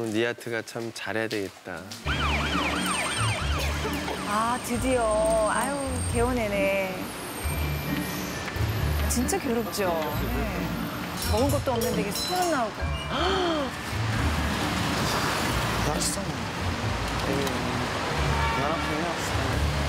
니아트가 참 잘해야 되겠다. 아, 드디어. 아유, 개운해네. 진짜 괴롭죠. 네. 먹은 것도 없는데 이게 수분 나오고. 맛있어. 나랑 그냥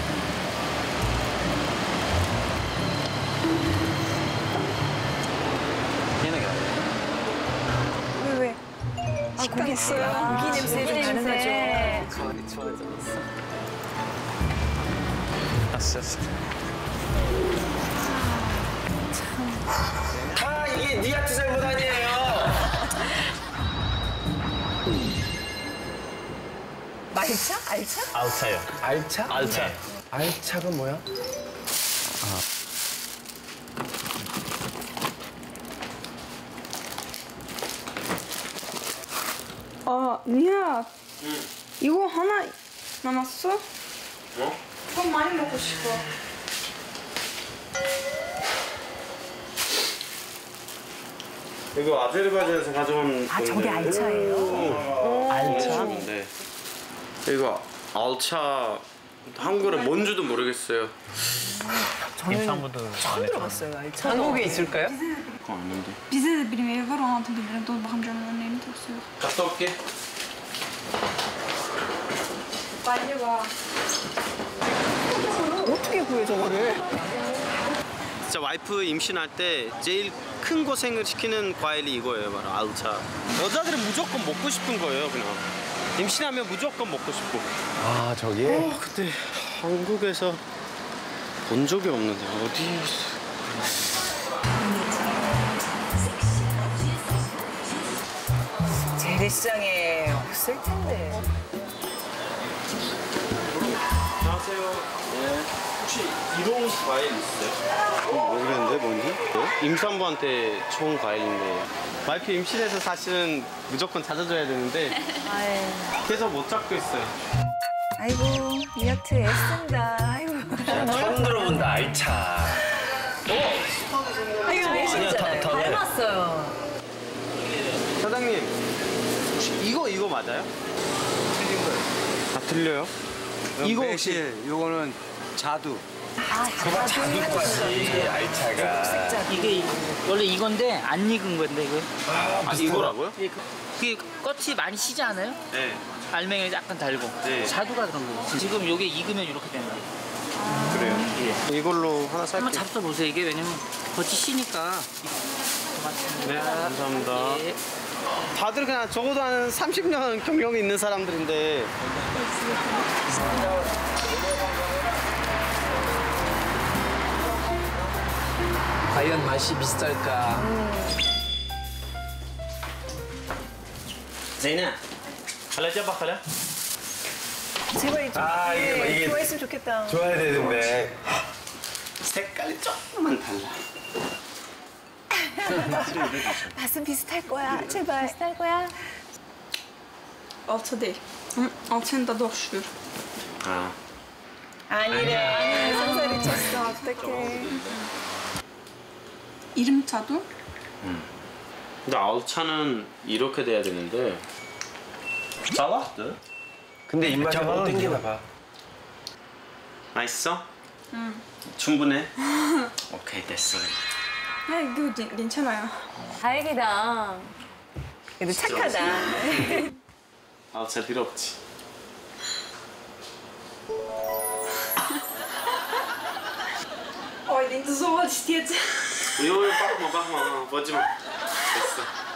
왜? 아, 고기 있어요. 고기 냄새 좀 나는 거죠. 가을이 좋아졌어. 아싸. 다 이게 니아트 잘못 아니에요. 말차? 알차? 알차요. 알차? 알차. 네. 알차가 뭐야? 니야. 이거 하나 남았어? 더 많이 먹고 싶어. 이거 아제르바이잔에서 가져온 아, 저게 알차예요? 알차? 네. 이거 알차 한국어로 뭔지도 모르겠어요. 저는 임산부도 처음 들어봤어요, 알차. 한국에 있을까요? 그거 아는데. Bize de benim evi var, o altında bir dolap bakacağım önlerini taşıyor. 갔다 올게. 빨리 와. 어떻게 구해, 저거를? 진짜 와이프 임신할 때 제일 큰 고생을 시키는 과일이 이거예요, 바로 알차. 여자들은 무조건 먹고 싶은 거예요, 그냥. 임신하면 무조건 먹고 싶고. 아, 저기? 근데 한국에서 본 적이 없는데 어디? 재래시장에 없을 텐데. 안녕하세요. 네. 혹시 이런 과일 있어요? 모르겠는데 뭔지? 임산부한테 좋은 과일인데 와이프 임신해서 사실은 무조건 찾아줘야 되는데 계속 못 잡고 있어요. 아이고, 니아트 애쓴다. 아이고. 처음 들어본다, 알차. 이거 내시잖아요. 닮았어요. 사장님, 혹시 이거 맞아요? 틀린 거예요. 아, 틀려요? 이거 혹시 요거는 자두. 그거 자두까지 알차가. 이게 원래 이건데 안 익은 건데 이거. 아, 이거라고요? 그게 껍질이 많이 시지 않아요? 네. 알맹이 약간 달고. 네. 자두가 그런 거고. 지금 요게 익으면 이렇게 되는 거예요. 그래요? 이걸로 하나 한번 살게요. 잡숴 보세요. 이게 왜냐면 겉이 시니까. 네, 감사합니다. 예. 다들 그냥 적어도 한 30년 경력이 있는 사람들인데 과연 맛이 비쌀까? 제이나, 할래 잡아 할래? 제발 좀 아, 이게 좋아했으면 좋겠다. 좋아야 되는데. 색깔이 조금만 달라. 맛은 비슷할 거야. 제발. 비슷할 거야. Alça değil. Alçanın tadı hoştur. 아, 아니래. 상사를 쳤어. 어떡해. İrim tadı. 근데 알차는 이렇게 돼야 되는데 짜왔어? 근데 입맛이 못 땡기나 봐. 맛있어? 충분해? 오케이, 됐어. 이거 괜찮아요. 다행이다. 그래도 착하다. 알차 필요 없지. Oj, det är inte så vad det heter. 이거 bakma, 보지 마. 됐어.